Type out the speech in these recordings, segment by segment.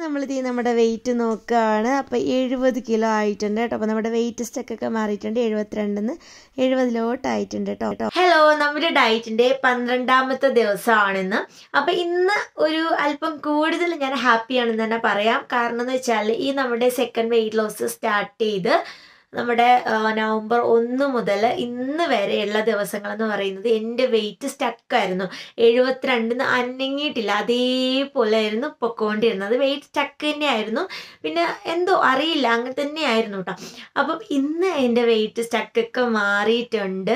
നമ്മളിത് നമ്മുടെ വെയിറ്റ് നോക്കുകയാണ്. അപ്പോൾ 70 കിലോ ആയിട്ടുണ്ട് കേട്ടോ. അപ്പോൾ നമ്മുടെ വെയിറ്റ് സ്റ്റക്കൊക്കെ മാറിയിട്ടുണ്ട്. 72 70 കേട്ടോ. ഹലോ, നമ്മുടെ ഡയറ്റിൻ്റെ 12ാമത്തെ ദിവസമാണിന്ന്. അപ്പോൾ ഇന്ന് ഒരു അല്പം കൂടുതൽ ഞാൻ ഹാപ്പിയാണെന്ന് തന്നെ പറയാം. കാരണം എന്ന് വെച്ചാൽ ഈ നമ്മുടെ സെക്കൻഡ് വെയിറ്റ് ലോസ് സ്റ്റാർട്ട് ചെയ്ത് നമ്മുടെ നവംബർ 1 മുതൽ ഇന്ന് വരെയുള്ള ദിവസങ്ങളെന്ന് പറയുന്നത് എൻ്റെ വെയിറ്റ് സ്റ്റക്കായിരുന്നു. 72 അനങ്ങിയിട്ടില്ല, അതേപോലെ ആയിരുന്നു പൊക്കോണ്ടിരുന്നത്. വെയിറ്റ് സ്റ്റക്ക് തന്നെയായിരുന്നു. പിന്നെ എന്തോ അറിയില്ല, അങ്ങനെ തന്നെയായിരുന്നു കേട്ടോ. അപ്പം ഇന്ന് എൻ്റെ വെയിറ്റ് സ്റ്റക്കൊക്കെ മാറിയിട്ടുണ്ട്.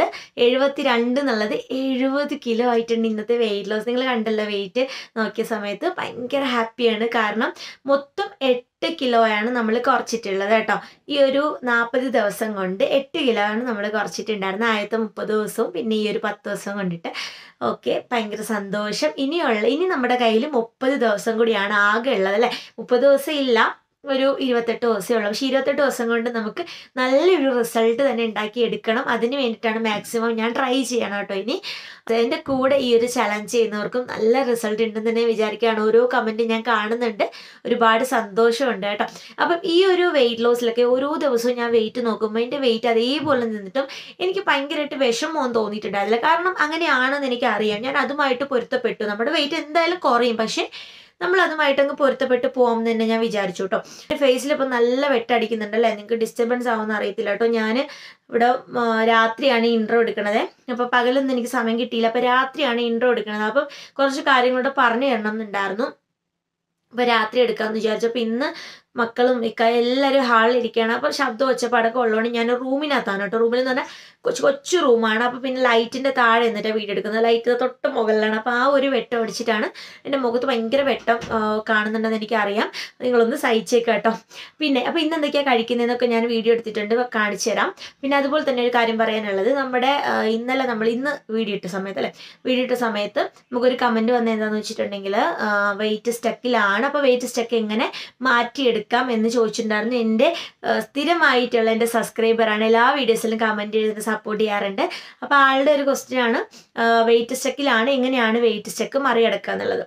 72 എന്നുള്ളത് 70 കിലോ ആയിട്ടുണ്ട് ഇന്നത്തെ വെയിറ്റ് ലോസ്. നിങ്ങൾ കണ്ടല്ലോ വെയിറ്റ് നോക്കിയ സമയത്ത്. ഭയങ്കര ഹാപ്പിയാണ്. കാരണം മൊത്തം 8 കിലോയാണ് നമ്മൾ കുറച്ചിട്ടുള്ളത് കേട്ടോ. ഈ ഒരു 40 ദിവസം കൊണ്ട് 8 കിലോ ആണ് നമ്മൾ കുറച്ചിട്ടുണ്ടായിരുന്നത്. ആദ്യത്തെ 30 ദിവസവും പിന്നെ ഈ ഒരു 10 ദിവസം കൊണ്ടിട്ട്. ഓക്കെ, ഭയങ്കര സന്തോഷം. ഇനി നമ്മുടെ കയ്യിൽ 30 ദിവസം കൂടിയാണ് ആകെ ഉള്ളത് അല്ലേ. 30 ദിവസം ഇല്ല, ഒരു 28 ദിവസമേ ഉള്ളൂ. പക്ഷേ 28 ദിവസം കൊണ്ട് നമുക്ക് നല്ലൊരു റിസൾട്ട് തന്നെ ഉണ്ടാക്കി എടുക്കണം. അതിന് വേണ്ടിയിട്ടാണ് മാക്സിമം ഞാൻ ട്രൈ ചെയ്യണം കേട്ടോ. ഇനി എൻ്റെ കൂടെ ഈ ഒരു ചലഞ്ച് ചെയ്യുന്നവർക്കും നല്ല റിസൾട്ട് ഉണ്ടെന്ന് തന്നെ വിചാരിക്കുകയാണ്. ഓരോ കമൻറ്റ് ഞാൻ കാണുന്നുണ്ട്, ഒരുപാട് സന്തോഷമുണ്ട് കേട്ടോ. അപ്പം ഈ ഒരു വെയിറ്റ് ലോസിലൊക്കെ ഓരോ ദിവസവും ഞാൻ വെയിറ്റ് നോക്കുമ്പോൾ എൻ്റെ വെയിറ്റ് അതേപോലെ നിന്നിട്ടും എനിക്ക് ഭയങ്കരമായിട്ട് വിഷമമൊന്നും തോന്നിയിട്ടുണ്ടായില്ല. കാരണം അങ്ങനെയാണെന്ന് എനിക്കറിയാം. ഞാൻ അതുമായിട്ട് പൊരുത്തപ്പെട്ടു. നമ്മുടെ വെയിറ്റ് എന്തായാലും കുറയും, പക്ഷേ നമ്മൾ അതുമായിട്ടങ്ങ് പൊരുത്തപ്പെട്ട് പോകുമെന്ന് തന്നെ ഞാൻ വിചാരിച്ചു കേട്ടോ. എൻ്റെ ഫേസിൽ ഇപ്പം നല്ല വെട്ടടിക്കുന്നുണ്ടല്ലേ, നിങ്ങൾക്ക് ഡിസ്റ്റർബൻസ് ആവുമെന്ന് അറിയത്തില്ല കേട്ടോ. ഞാൻ ഇവിടെ രാത്രിയാണ് ഇൻട്രോ എടുക്കണത്. അപ്പോൾ പകലൊന്നും എനിക്ക് സമയം കിട്ടിയില്ല. അപ്പോൾ രാത്രിയാണ് ഇൻട്രോ എടുക്കണത്. അപ്പം കുറച്ച് കാര്യങ്ങളോട് പറഞ്ഞു തരണം എന്നുണ്ടായിരുന്നു. അപ്പോൾ രാത്രി എടുക്കാമെന്ന് വിചാരിച്ചു. അപ്പോൾ ഇന്ന് മക്കളും എല്ലാവരും ഹാളിൽ ഇരിക്കുകയാണ്. അപ്പോൾ ശബ്ദം ഒച്ചപ്പാടൊക്കെ ഉള്ളതുകൊണ്ട് ഞാൻ റൂമിനകത്താണ് കേട്ടോ. റൂമിൽ എന്ന് പറഞ്ഞാൽ കൊച്ചു റൂമാണ്. അപ്പോൾ പിന്നെ ലൈറ്റിൻ്റെ താഴെ എന്നിട്ടാണ് വീഡിയോ എടുക്കുന്നത്. ലൈറ്റ് തൊട്ട് മുകളിലാണ്. അപ്പോൾ ആ ഒരു വെട്ടം അടിച്ചിട്ടാണ് എൻ്റെ മുഖത്ത് ഭയങ്കര വെട്ടം കാണുന്നുണ്ടെന്ന് എനിക്കറിയാം. നിങ്ങളൊന്ന് സഹിച്ചേക്കാം കേട്ടോ. പിന്നെ അപ്പോൾ ഇന്ന് എന്തൊക്കെയാണ് കഴിക്കുന്നതെന്നൊക്കെ ഞാൻ വീഡിയോ എടുത്തിട്ടുണ്ട്, കാണിച്ചു തരാം. പിന്നെ അതുപോലെ തന്നെ ഒരു കാര്യം പറയാനുള്ളത്, നമ്മുടെ ഇന്ന് വീഡിയോ ഇട്ട സമയത്ത് നമുക്കൊരു കമൻറ്റ് വന്നത് എന്താണെന്ന് വെച്ചിട്ടുണ്ടെങ്കിൽ വെയിറ്റ് സ്റ്റക്കിലാണ്. അപ്പോൾ വെയിറ്റ് സ്റ്റക്ക് എങ്ങനെ മാറ്റിയെടുക്കാം എന്ന് ചോദിച്ചിട്ടുണ്ടായിരുന്നു. എൻ്റെ സ്ഥിരമായിട്ടുള്ള എൻ്റെ സബ്സ്ക്രൈബറാണ്. എല്ലാ വീഡിയോസിലും കമൻറ്റ് ചെയ്ത് സപ്പോർട്ട് ചെയ്യാറുണ്ട്. അപ്പോൾ ആളുടെ ഒരു ക്വസ്റ്റ്യൻ ആണ്, വെയിറ്റ് സ്റ്റക്കിലാണ്, എങ്ങനെയാണ് വെയിറ്റ് സ്റ്റക്ക് മറികടക്കുക എന്നുള്ളത്.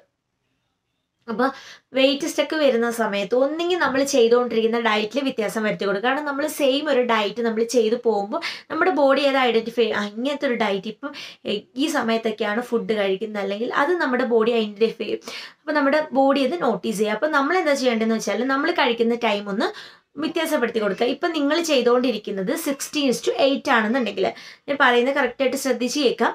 അപ്പോൾ വെയിറ്റ് സ്റ്റക്ക് വരുന്ന സമയത്ത് ഒന്നെങ്കിൽ നമ്മൾ ചെയ്തുകൊണ്ടിരിക്കുന്ന ഡയറ്റിൽ വ്യത്യാസം വരുത്തി കൊടുക്കുക. കാരണം നമ്മൾ സെയിം ഒരു ഡയറ്റ് നമ്മൾ ചെയ്തു പോകുമ്പോൾ നമ്മുടെ ബോഡി അത് ഐഡൻറ്റിഫൈ അങ്ങനത്തെ ഒരു ഡയറ്റ് ഇപ്പം ഈ സമയത്തൊക്കെയാണ് ഫുഡ് കഴിക്കുന്നത്, അല്ലെങ്കിൽ അത് നമ്മുടെ ബോഡി ഐഡൻറ്റിഫൈ ചെയ്യും. അപ്പോൾ നമ്മുടെ ബോഡി അത് നോട്ടീസ് ചെയ്യുക. അപ്പോൾ നമ്മൾ എന്താ ചെയ്യേണ്ടതെന്ന് വെച്ചാൽ നമ്മൾ കഴിക്കുന്ന ടൈം ഒന്ന് വ്യത്യാസപ്പെടുത്തി കൊടുക്കുക. ഇപ്പം നിങ്ങൾ ചെയ്തുകൊണ്ടിരിക്കുന്നത് 16:8 ആണെന്നുണ്ടെങ്കിൽ, ഞാൻ പറയുന്നത് കറക്റ്റായിട്ട് ശ്രദ്ധിച്ച് കേൾക്കാം.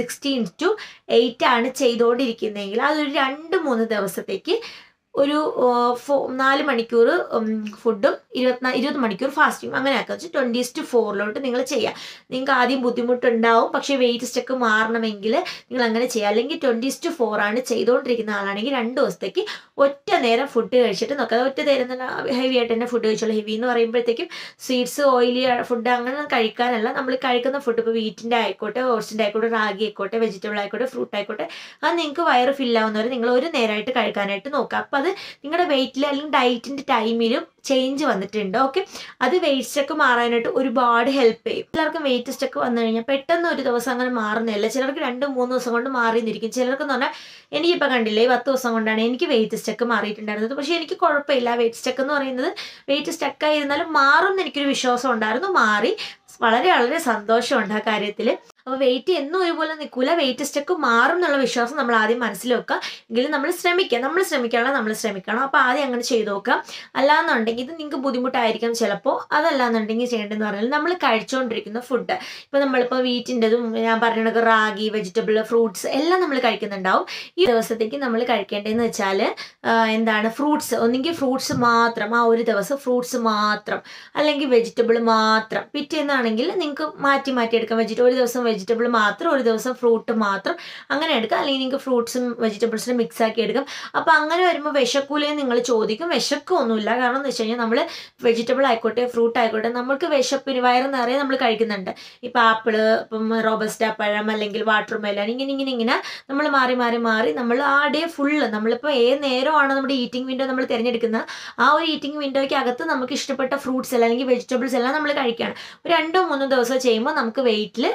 16:8 ആണ് ചെയ്തുകൊണ്ടിരിക്കുന്നതെങ്കിൽ അതൊരു 2-3 ദിവസത്തേക്ക് ഒരു 4 മണിക്കൂർ ഫുഡും 20 മണിക്കൂർ ഫാസ്റ്റിംഗ് അങ്ങനെ ആക്കുക. 20:4 നിങ്ങൾ ചെയ്യുക. നിങ്ങൾക്ക് ആദ്യം ബുദ്ധിമുട്ടുണ്ടാവും, പക്ഷേ വെയിറ്റ് സ്റ്റക്ക് മാറണമെങ്കിൽ നിങ്ങൾ അങ്ങനെ ചെയ്യുക. അല്ലെങ്കിൽ 20:4 ആണ് ചെയ്തുകൊണ്ടിരിക്കുന്ന ആളാണെങ്കിൽ 2 ദിവസത്തേക്ക് ഒറ്റ നേരം ഫുഡ് കഴിച്ചിട്ട് നോക്കുക. ഒറ്റ നേരം തന്നെ ഹെവി ആയിട്ട് തന്നെ ഫുഡ് കഴിച്ചോളൂ. ഹെവി എന്ന് പറയുമ്പോഴത്തേക്കും സ്വീറ്റ്സ്, ഓയിലി ഫുഡ് അങ്ങനെ കഴിക്കാനല്ല. നമ്മൾ കഴിക്കുന്ന ഫുഡ് ഇപ്പോൾ വീറ്റിൻ്റെ ആയിക്കോട്ടെ, ഓട്സിൻ്റെ ആയിക്കോട്ടെ, റാഗി ആയിക്കോട്ടെ, വെജിറ്റബിൾ ആയിക്കോട്ടെ, ഫ്രൂട്ട് ആയിക്കോട്ടെ, അത് നിങ്ങൾക്ക് വയറ് ഫില്ലാവുന്നവരെ നിങ്ങൾ ഒരു നേരമായിട്ട് കഴിക്കാനായിട്ട് നോക്കുക. അപ്പോൾ അത് നിങ്ങളുടെ വെയിറ്റിൽ അല്ലെങ്കിൽ ഡയറ്റിൻ്റെ ടൈമിലും ചേഞ്ച് വന്നിട്ടുണ്ട്. ഓക്കെ, അത് വെയിറ്റ് സ്റ്റക്ക് മാറാനായിട്ട് ഒരുപാട് ഹെൽപ്പ് ചെയ്യും. എല്ലാവർക്കും വെയിറ്റ് സ്റ്റക്ക് വന്നു കഴിഞ്ഞാൽ പെട്ടെന്ന് ഒരു ദിവസം അങ്ങനെ മാറുന്നില്ല. ചിലർക്ക് 2-3 ദിവസം കൊണ്ട് മാറിയിരിക്കും. ചിലർക്കെന്ന് പറഞ്ഞാൽ എനിക്കിപ്പോൾ കണ്ടില്ലേ, 10 ദിവസം കൊണ്ടാണ് എനിക്ക് വെയിറ്റ് സ്റ്റക്ക് മാറിയിട്ടുണ്ടായിരുന്നത്. പക്ഷേ എനിക്ക് കുഴപ്പമില്ല. വെയിറ്റ് സ്റ്റക്ക് എന്ന് പറയുന്നത് വെയിറ്റ് സ്റ്റക്കായിരുന്നാലും മാറുമെന്ന് എനിക്കൊരു വിശ്വാസം ഉണ്ടായിരുന്നു. മാറി, വളരെ വളരെ സന്തോഷമുണ്ട് ആ കാര്യത്തിൽ. അപ്പോൾ വെയിറ്റ് എന്നും ഒരുപോലെ നിൽക്കില്ല. വെയിറ്റ് സ്റ്റക്ക് മാറും എന്നുള്ള വിശ്വാസം നമ്മൾ ആദ്യം മനസ്സിൽ വെക്കുക. എങ്കിലും നമ്മൾ ശ്രമിക്കണം. അപ്പോൾ ആദ്യം അങ്ങനെ ചെയ്ത് നോക്കുക. അല്ലാന്നുണ്ടെങ്കിൽ ഇത് നിങ്ങൾക്ക് ബുദ്ധിമുട്ടായിരിക്കും ചിലപ്പോൾ. അതല്ലാന്നുണ്ടെങ്കിൽ ചെയ്യേണ്ടതെന്ന് പറഞ്ഞാൽ നമ്മൾ കഴിച്ചുകൊണ്ടിരിക്കുന്ന ഫുഡ്, ഇപ്പോൾ നമ്മളിപ്പോൾ വീറ്റിൻ്റെതും ഞാൻ പറഞ്ഞ റാഗി, വെജിറ്റബിൾ, ഫ്രൂട്ട്സ് എല്ലാം നമ്മൾ കഴിക്കുന്നുണ്ടാവും. ഈ ദിവസത്തേക്ക് നമ്മൾ കഴിക്കേണ്ടതെന്ന് വെച്ചാൽ എന്താണ്, ഫ്രൂട്ട്സ്. ഒന്നെങ്കിൽ ഫ്രൂട്ട്സ് മാത്രം, ആ ഒരു ദിവസം ഫ്രൂട്ട്സ് മാത്രം, അല്ലെങ്കിൽ വെജിറ്റബിൾ മാത്രം. പിറ്റേന്നാണെങ്കിൽ നിങ്ങൾക്ക് മാറ്റി എടുക്കാം. ഒരു ദിവസം വെജിറ്റബിൾ മാത്രം, ഒരു ദിവസം ഫ്രൂട്ട് മാത്രം, അങ്ങനെ എടുക്കാം. അല്ലെങ്കിൽ നിങ്ങൾക്ക് ഫ്രൂട്ട്സും വെജിറ്റബിൾസിനും മിക്സ് ആക്കി എടുക്കാം. അപ്പോൾ അങ്ങനെ വരുമ്പോൾ വിശക്കൂലെന്ന് നിങ്ങൾ ചോദിക്കും. വിശക്കൊന്നുമില്ല. കാരണം എന്ന് വെച്ച് കഴിഞ്ഞാൽ നമ്മൾ വെജിറ്റബിൾ ആയിക്കോട്ടെ, ഫ്രൂട്ട് ആയിക്കോട്ടെ, നമുക്ക് വിശപ്പിന് വയറ് നിറയെ നമ്മൾ കഴിക്കുന്നുണ്ട്. ഇപ്പോൾ ആപ്പിള്, ഇപ്പം റോബസ്റ്റ പഴം, അല്ലെങ്കിൽ വാട്ടർ മെലൺ, ഇങ്ങനെ നമ്മൾ മാറി നമ്മൾ ആ ഡേ ഫുള്ള് നമ്മളിപ്പോൾ ഏത് നേരമാണോ നമ്മുടെ ഈറ്റിംഗ് വിൻഡോ നമ്മൾ തിരഞ്ഞെടുക്കുന്നത്, ആ ഒരു ഈറ്റിംഗ് വിൻഡോയ്ക്ക് അകത്ത് നമുക്ക് ഇഷ്ടപ്പെട്ട ഫ്രൂട്ട്സ് എല്ലാം അല്ലെങ്കിൽ വെജിറ്റബിൾസ് എല്ലാം നമ്മൾ കഴിക്കുകയാണ്. ഒരു 2-3 ദിവസം ചെയ്യുമ്പോൾ നമുക്ക് വെയിറ്റിൽ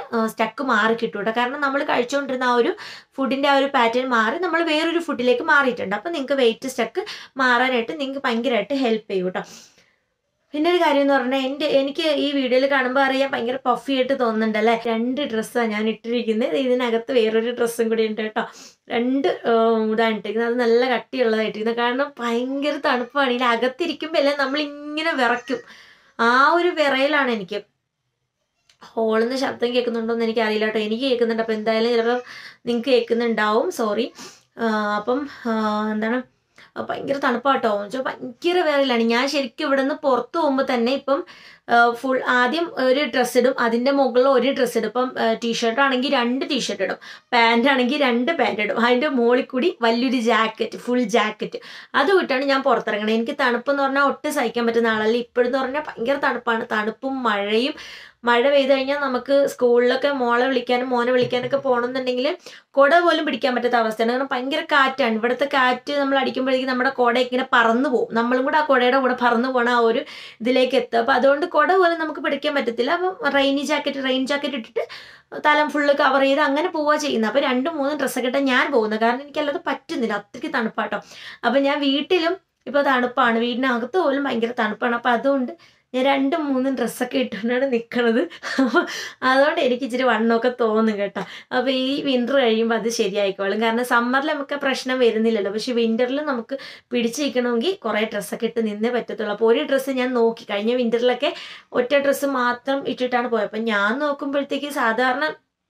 സ്റ്റക്ക് മാറി കിട്ടും കേട്ടോ. കാരണം നമ്മൾ കഴിച്ചുകൊണ്ടിരുന്ന ആ ഒരു ഫുഡിൻ്റെ ആ ഒരു പാറ്റേൺ മാറി നമ്മൾ വേറൊരു ഫുഡിലേക്ക് മാറിയിട്ടുണ്ട്. അപ്പോൾ നിങ്ങൾക്ക് വെയിറ്റ് സ്റ്റക്ക് മാറാനായിട്ട് നിങ്ങൾക്ക് ഭയങ്കരമായിട്ട് ഹെൽപ്പ് ചെയ്യും കേട്ടോ. പിന്നെ ഒരു കാര്യം എന്ന് പറഞ്ഞാൽ എനിക്ക് ഈ വീഡിയോയിൽ കാണുമ്പോൾ അറിയാൻ ഭയങ്കര പഫി ആയിട്ട് തോന്നുന്നുണ്ടല്ലേ. 2 ഡ്രസ്സാണ് ഞാൻ ഇട്ടിരിക്കുന്നത്. ഇതിനകത്ത് വേറൊരു ഡ്രസ്സും കൂടി ഉണ്ട് കേട്ടോ. 2 ഇതാണ് ഇട്ടിരിക്കുന്നത്. അത് നല്ല കട്ടിയുള്ളതായിട്ടിരിക്കുന്നത്. കാരണം ഭയങ്കര തണുപ്പാണ്. ഇതിൽ അകത്തിരിക്കുമ്പോൾ എല്ലാം നമ്മളിങ്ങനെ വിറയ്ക്കും. ആ ഒരു വിറയിലാണ് എനിക്ക്. ഹോളിൽ നിന്ന് ശബ്ദം കേൾക്കുന്നുണ്ടോ എന്ന് എനിക്ക് അറിയില്ല കേട്ടോ. എനിക്ക് കേൾക്കുന്നുണ്ട്. അപ്പോൾ എന്തായാലും ചിലപ്പോൾ നിങ്ങൾക്ക് കേൾക്കുന്നുണ്ടാവും, സോറി. അപ്പം എന്താണ്, ഭയങ്കര തണുപ്പാട്ടോ. വെച്ചാൽ ഭയങ്കര വിറയിലാണ്. ഞാൻ ശരിക്കും ഇവിടെ നിന്ന് പുറത്ത് പോകുമ്പോൾ തന്നെ ഇപ്പം ഫുൾ ആദ്യം ഒരു ഡ്രസ്സ് ഇടും, അതിൻ്റെ മുകളിൽ ഒരു ഡ്രസ്സ് ഇടും. ഇപ്പം ടീഷർട്ട് ആണെങ്കിൽ 2 ടീഷർട്ട് ഇടും, പാൻറ് ആണെങ്കിൽ 2 പാൻറ് ഇടും, അതിൻ്റെ മുകളിൽ കൂടി വലിയൊരു ജാക്കറ്റ്, ഫുൾ ജാക്കറ്റ് അത് വിട്ടാണ് ഞാൻ പുറത്തിറങ്ങണത്. എനിക്ക് തണുപ്പെന്ന് പറഞ്ഞാൽ ഒട്ടും സഹിക്കാൻ പറ്റുന്ന ആളല്ല. ഇപ്പോഴെന്ന് പറഞ്ഞാൽ ഭയങ്കര തണുപ്പാണ്. തണുപ്പും മഴയും. മഴ പെയ്ത് കഴിഞ്ഞാൽ നമുക്ക് സ്കൂളിലൊക്കെ മോളെ വിളിക്കാനും മോനെ വിളിക്കാനൊക്കെ പോകണമെന്നുണ്ടെങ്കിൽ കുട പോലും പിടിക്കാൻ പറ്റാത്ത അവസ്ഥയാണ്. കാരണം ഭയങ്കര കാറ്റാണ്. ഇവിടുത്തെ കാറ്റ് നമ്മൾ അടിക്കുമ്പോഴേക്കും നമ്മുടെ കുട ഇങ്ങനെ പറന്നു പോകും. നമ്മളും കൂടെ ആ കുടയുടെ കൂടെ പറന്നു പോകണം ആ ഒരു ഇതിലേക്ക് എത്തുക. അപ്പോൾ അതുകൊണ്ട് കുട പോലും നമുക്ക് പിടിക്കാൻ പറ്റത്തില്ല. അപ്പം റെയിൻ ജാക്കറ്റ് ഇട്ടിട്ട് തലം ഫുള്ള് കവർ ചെയ്ത് അങ്ങനെ പോവുക ചെയ്യുന്നത്. അപ്പോൾ 2-3 ഡ്രസ്സൊക്കെ ഇട്ടാണ് ഞാൻ പോകുന്നത്. കാരണം എനിക്കല്ലാതെ പറ്റുന്നില്ല, അത്രയ്ക്ക് തണുപ്പാട്ടോ. അപ്പം ഞാൻ വീട്ടിലും ഇപ്പോൾ തണുപ്പാണ്, വീടിനകത്ത് പോലും ഭയങ്കര തണുപ്പാണ്. അപ്പോൾ അതുകൊണ്ട് ഞാൻ 2-3 ഡ്രസ്സൊക്കെ ഇട്ടുകൊണ്ടാണ് നിൽക്കുന്നത്. അപ്പോൾ അതുകൊണ്ട് എനിക്ക് ഇച്ചിരി വണ്ണമൊക്കെ തോന്നും കേട്ടോ. അപ്പോൾ ഈ വിൻ്റർ കഴിയുമ്പോൾ അത് ശരിയായിക്കോളും. കാരണം സമ്മറിൽ നമുക്ക് പ്രശ്നം വരുന്നില്ലല്ലോ. പക്ഷേ വിൻ്ററിൽ നമുക്ക് പിടിച്ച് നിൽക്കണമെങ്കിൽ കുറേ ഡ്രസ്സൊക്കെ ഇട്ട് നിന്നേ പറ്റത്തുള്ളൂ. അപ്പോൾ ഒരു ഡ്രസ്സ് ഞാൻ നോക്കി, കഴിഞ്ഞ വിൻ്ററിലൊക്കെ ഒറ്റ ഡ്രസ്സ് മാത്രം ഇട്ടിട്ടാണ് പോയത്. അപ്പം ഞാൻ നോക്കുമ്പോഴത്തേക്ക് സാധാരണ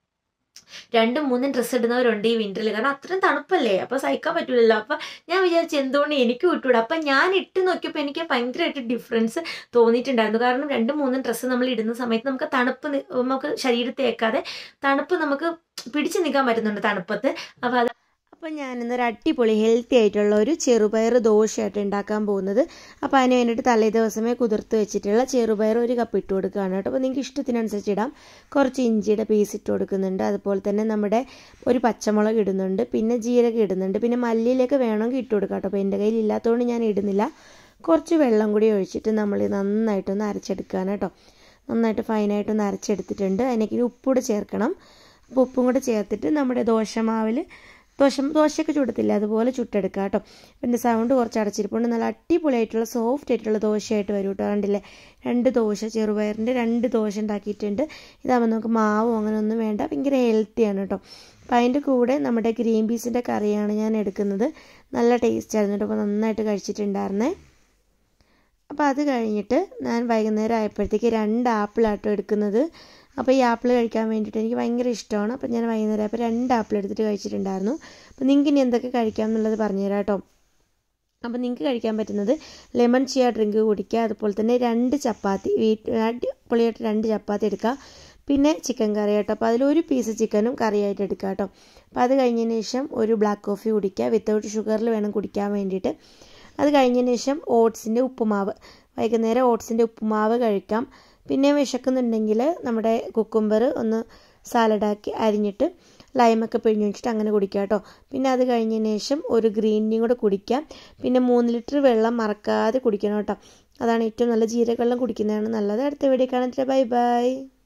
2-3 ഡ്രസ്സ് ഇടുന്നവരുണ്ട് ഈ വിൻ്ററിൽ. കാരണം അത്രയും തണുപ്പല്ലേ, അപ്പോൾ സഹിക്കാൻ പറ്റില്ലല്ലോ. അപ്പം ഞാൻ വിചാരിച്ചു എന്തുകൊണ്ട് എനിക്ക് വിട്ടുകൂടാ. അപ്പം ഞാൻ ഇട്ട് നോക്കിയപ്പോൾ എനിക്ക് ഭയങ്കരമായിട്ട് ഡിഫറൻസ് തോന്നിയിട്ടുണ്ടായിരുന്നു. കാരണം 2-3 ഡ്രസ്സ് നമ്മൾ ഇടുന്ന സമയത്ത് നമുക്ക് തണുപ്പ് നമുക്ക് ശരീരത്തേക്കാതെ തണുപ്പ് നമുക്ക് പിടിച്ചു നിൽക്കാൻ പറ്റുന്നുണ്ട് തണുപ്പത്ത്. അപ്പോൾ ഞാനിന്നൊരു അടിപൊളി ഹെൽത്തി ആയിട്ടുള്ള ഒരു ചെറുപയർ ദോശയായിട്ട് ഉണ്ടാക്കാൻ പോകുന്നത്. അപ്പോൾ അതിന് വേണ്ടിയിട്ട് തലേ ദിവസമേ കുതിർത്ത് വെച്ചിട്ടുള്ള ചെറുപയർ 1 കപ്പ് ഇട്ട് കൊടുക്കുകയാണ് കേട്ടോ. അപ്പോൾ നിങ്ങൾക്ക് ഇഷ്ടത്തിനനുസരിച്ച് ഇടാം. കുറച്ച് ഇഞ്ചിയുടെ പീസ് ഇട്ട് കൊടുക്കുന്നുണ്ട്. അതുപോലെ തന്നെ നമ്മുടെ ഒരു പച്ചമുളക് ഇടുന്നുണ്ട്, പിന്നെ ജീരകം ഇടുന്നുണ്ട്, പിന്നെ മല്ലിയിലേക്ക് വേണമെങ്കിൽ ഇട്ട് കൊടുക്കാം കേട്ടോ. അപ്പോൾ എൻ്റെ കയ്യിൽ ഇല്ലാത്തതുകൊണ്ട് ഞാൻ ഇടുന്നില്ല. കുറച്ച് വെള്ളം കൂടി ഒഴിച്ചിട്ട് നമ്മൾ നന്നായിട്ടൊന്ന് അരച്ചെടുക്കുകയാണ് കേട്ടോ. നന്നായിട്ട് ഫൈനായിട്ടൊന്ന് അരച്ചെടുത്തിട്ടുണ്ട്. അതിനേക്ക് ഉപ്പൂടെ ചേർക്കണം. അപ്പോൾ ഉപ്പും കൂടെ ചേർത്തിട്ട് നമ്മുടെ ദോശമാവിൽ ദോശയൊക്കെ ചുടത്തില്ല അതുപോലെ ചുട്ടെടുക്കുക കേട്ടോ. പിന്നെ സൗണ്ട് കുറച്ച് അടച്ചിരിപ്പുണ്ട്. നല്ല അടിപൊളിയായിട്ടുള്ള സോഫ്റ്റ് ആയിട്ടുള്ള ദോശയായിട്ട് വരും കേട്ടോ. കണ്ടില്ലേ, 2 ദോശ, ചെറുപയറിൻ്റെ 2 ദോശ ഉണ്ടാക്കിയിട്ടുണ്ട്. ഇതാകുമ്പോൾ നമുക്ക് മാവും അങ്ങനെയൊന്നും വേണ്ട, ഭയങ്കര ഹെൽത്തിയാണ് കേട്ടോ. അപ്പം അതിൻ്റെ കൂടെ നമ്മുടെ ഗ്രീൻ പീസിൻ്റെ കറിയാണ് ഞാൻ എടുക്കുന്നത്. നല്ല ടേസ്റ്റ് ആയിരുന്നു കേട്ടോ. അപ്പോൾ നന്നായിട്ട് കഴിച്ചിട്ടുണ്ടായിരുന്നേ. അപ്പോൾ അത് കഴിഞ്ഞിട്ട് ഞാൻ വൈകുന്നേരം ആയപ്പോഴത്തേക്ക് 2 ആപ്പിളാട്ടോ എടുക്കുന്നത്. അപ്പോൾ ഈ ആപ്പിൾ കഴിക്കാൻ വേണ്ടിയിട്ട് എനിക്ക് ഭയങ്കര ഇഷ്ടമാണ്. അപ്പോൾ ഞാൻ വൈകുന്നേരം ആയപ്പോൾ 2 ആപ്പിൾ എടുത്തിട്ട് കഴിച്ചിട്ടുണ്ടായിരുന്നു. അപ്പോൾ നിങ്ങൾക്ക് ഇനി എന്തൊക്കെ കഴിക്കാം എന്നുള്ളത് പറഞ്ഞുതരാം കേട്ടോ. അപ്പോൾ നിങ്ങൾക്ക് കഴിക്കാൻ പറ്റുന്നത് ലെമൺ ചിയ ഡ്രിങ്ക് കുടിക്കുക, അതുപോലെ തന്നെ 2 ചപ്പാത്തി, അടിപൊളിയായിട്ട് 2 ചപ്പാത്തി എടുക്കുക, പിന്നെ ചിക്കൻ കറി കേട്ടോ. അപ്പോൾ അതിലൊരു പീസ് ചിക്കനും കറിയായിട്ട് എടുക്കുക കേട്ടോ. അപ്പോൾ അത് കഴിഞ്ഞതിന് ശേഷം ഒരു ബ്ലാക്ക് കോഫി കുടിക്കുക, വിത്തൗട്ട് ഷുഗറിൽ വേണം കുടിക്കാൻ വേണ്ടിയിട്ട്. അത് കഴിഞ്ഞതിന് ശേഷം ഓട്സിൻ്റെ ഉപ്പുമാവ്, വൈകുന്നേരം ഓട്സിൻ്റെ ഉപ്പുമാവ് കഴിക്കാം. പിന്നെ വിശക്കുന്നുണ്ടെങ്കിൽ നമ്മുടെ കുക്കുംബർ ഒന്ന് സാലഡാക്കി അരിഞ്ഞിട്ട് ലൈമൊക്കെ പിഴിഞ്ഞ് വെച്ചിട്ട് അങ്ങനെ കുടിക്കുക കേട്ടോ. പിന്നെ അത് കഴിഞ്ഞതിന് ശേഷം ഒരു ഗ്രീൻ ടീ കൂടെ കുടിക്കാം. പിന്നെ 3 ലിറ്റർ വെള്ളം മറക്കാതെ കുടിക്കണം കേട്ടോ. അതാണ് ഏറ്റവും നല്ല. ജീരകവെള്ളം കുടിക്കുന്നതാണ് നല്ലത്. അടുത്ത വീഡിയോ കാണാൻ ബൈ ബൈ.